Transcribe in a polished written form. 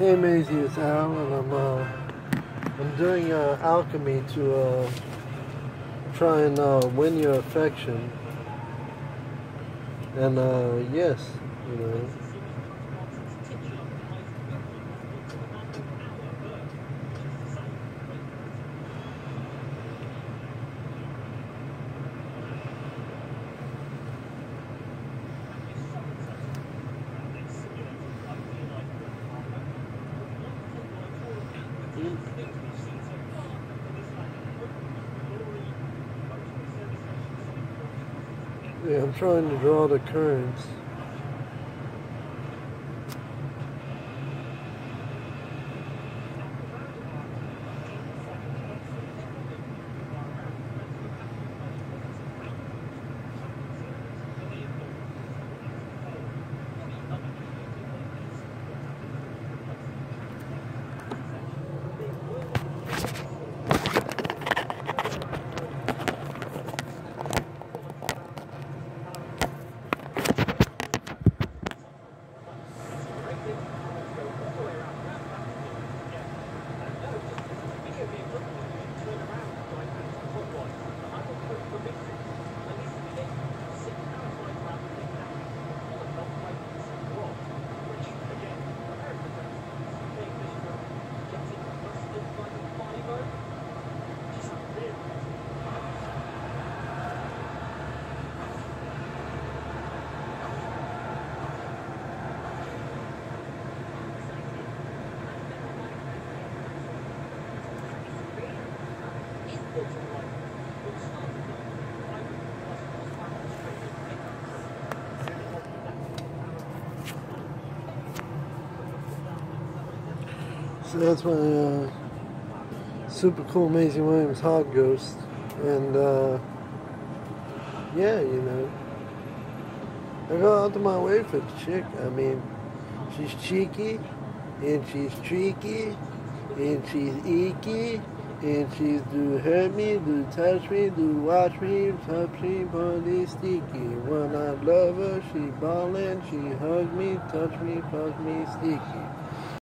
Hey Maisie, it's Al, and I'm doing Alchemy to try and win your affection. And yes, you know. Yeah, I'm trying to draw the currents. So that's my super cool Maisie Williams hog ghost, and yeah, you know, I go out of my way for the chick. I mean, she's cheeky, and she's tricky, and she's icky, and she's do hurt me, do touch me, do watch me, touch me, body sticky. When I love her, she ballin', she hug me, touch me, fuck me, sticky.